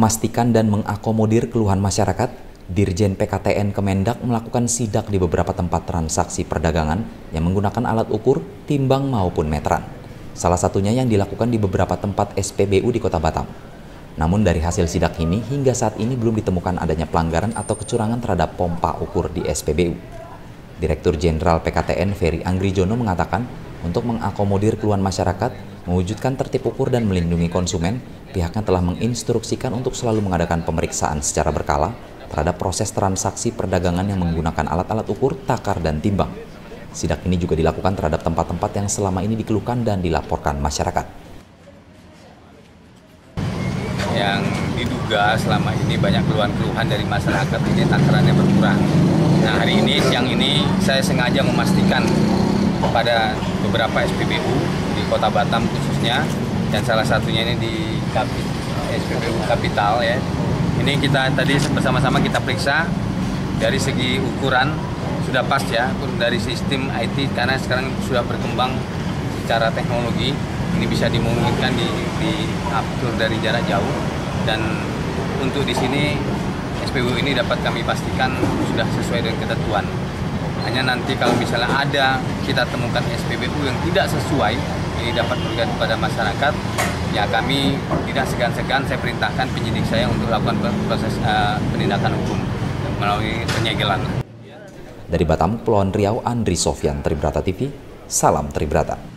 memastikan dan mengakomodir keluhan masyarakat, Dirjen PKTN Kemendak melakukan sidak di beberapa tempat transaksi perdagangan yang menggunakan alat ukur, timbang maupun meteran. Salah satunya yang dilakukan di beberapa tempat SPBU di Kota Batam. Namun dari hasil sidak ini, hingga saat ini belum ditemukan adanya pelanggaran atau kecurangan terhadap pompa ukur di SPBU. Direktur Jenderal PKTN Ferry Anggrijono mengatakan, untuk mengakomodir keluhan masyarakat, mewujudkan tertib ukur dan melindungi konsumen, pihaknya telah menginstruksikan untuk selalu mengadakan pemeriksaan secara berkala terhadap proses transaksi perdagangan yang menggunakan alat-alat ukur, takar, dan timbang. Sidak ini juga dilakukan terhadap tempat-tempat yang selama ini dikeluhkan dan dilaporkan masyarakat. Yang diduga selama ini banyak keluhan-keluhan dari masyarakat ini takarannya berkurang. Nah, hari ini, siang ini, saya sengaja memastikan pada beberapa SPBU di Kota Batam khususnya, dan salah satunya ini di SPBU Kapital ya. Ini kita tadi bersama-sama kita periksa dari segi ukuran sudah pas ya, dari sistem IT karena sekarang sudah berkembang secara teknologi, ini bisa dimungkinkan diatur dari jarak jauh, dan untuk di sini SPBU ini dapat kami pastikan sudah sesuai dengan ketentuan. Hanya nanti kalau misalnya ada kita temukan SPBU yang tidak sesuai, ini dapat merugikan kepada masyarakat, ya kami tidak segan-segan, saya perintahkan penyidik saya untuk lakukan proses penindakan hukum melalui penyegelan. Dari Batam, Kepulauan Riau, Andri Sofyan, Tribrata TV, salam Tribrata.